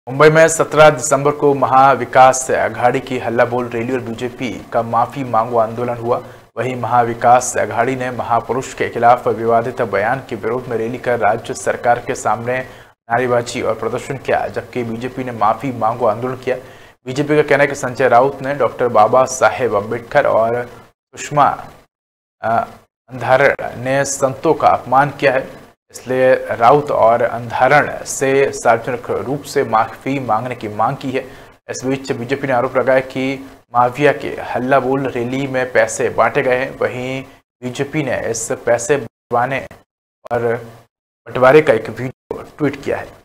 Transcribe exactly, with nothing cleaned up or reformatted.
मुंबई में सत्रह दिसंबर को महाविकास अघाड़ी की हल्ला बोल रैली और बीजेपी का माफी मांगो आंदोलन हुआ। वहीं महाविकास अघाड़ी ने महापुरुष के खिलाफ विवादित बयान के विरोध में रैली कर राज्य सरकार के सामने नारेबाजी और प्रदर्शन किया, जबकि बीजेपी ने माफी मांगो आंदोलन किया। बीजेपी का कहना है कि संजय राउत ने डॉक्टर बाबा साहेब अम्बेडकर और सुषमा अंधारण ने संतों का अपमान किया है, इसलिए राउत और अंधारण से सार्वजनिक रूप से माफी मांगने की मांग की है। इस बीच बीजेपी ने आरोप लगाया कि माफिया के हल्ला बोल रैली में पैसे बांटे गए हैं। वहीं बीजेपी ने इस पैसे बंटवाने और बंटवारे का एक वीडियो ट्वीट किया है।